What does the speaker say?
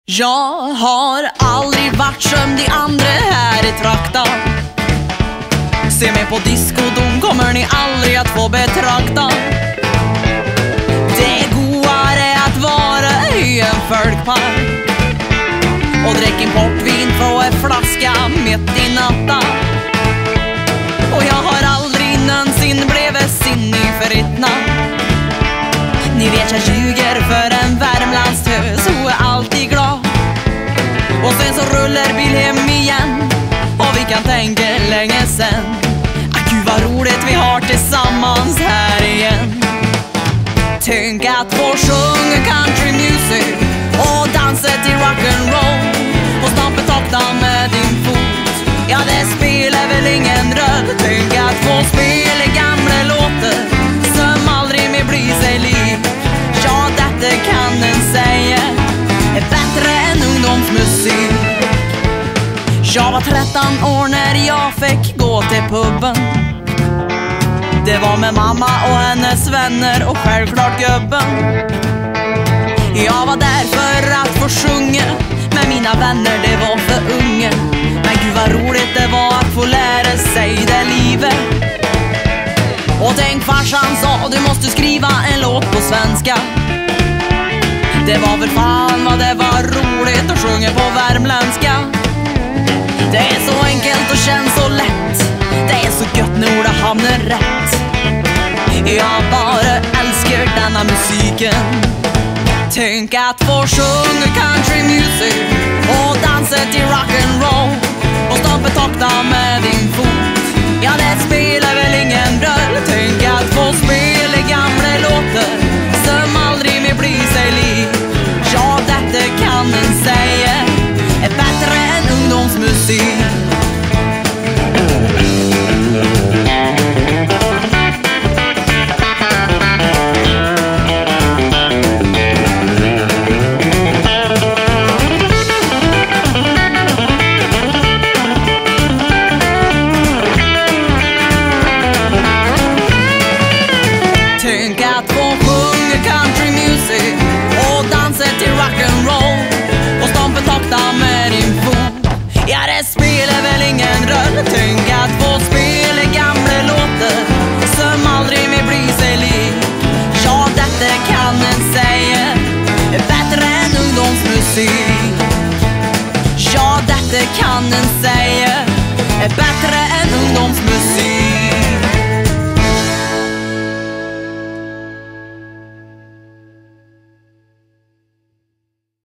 Jag har aldrig varit som de andra här i trakta. Se mig på diskodom kommer ni aldrig att få betrakta. Det är godare att vara i en folkpark och drick importvin från en flaska mitt i natta. Och jag har aldrig någonsin blivit sinnig förrittna. Ni vet jag ljuger för en Värmlandstös, hon är alltid glad. Och sen så rullar bil hem igen och vi kan tänka länge sen. Gud vad roligt vi har tillsammans här igen. Tänk att få sjunga country music och dansa till rock'n'roll och stampa takta med din fot. Ja, det spelar väl ingen roll. Tänk att få spela gamla låtar som aldrig mer blir sig lik. Ja, detta kan den säga är bättre än ungdomsmusik. Jag var 13 år när jag fick gå till puben. Det var med mamma och hennes vänner och självklart gubben. Jag var där för att få sjunga med mina vänner, det var för unga. Men gud vad roligt det var att få lära sig det livet. Och tänk farsan sa, du måste skriva en låt på svenska. Det var väl fan vad det var roligt att sjunga på värmländska. Det är så enkelt och känns så lätt. Det är så gött när ord hamnar rätt. Jag bara älskar denna musiken. Tänk att få sjunga country music och dansa till rock'n'roll och stampa takta med din fot. Ja, det spelar väl ingen roll. Tänk att få spela gamla låtar som aldrig mer blir sig lik. Ja, detta kan en säga är bättre än ungdomsmusik.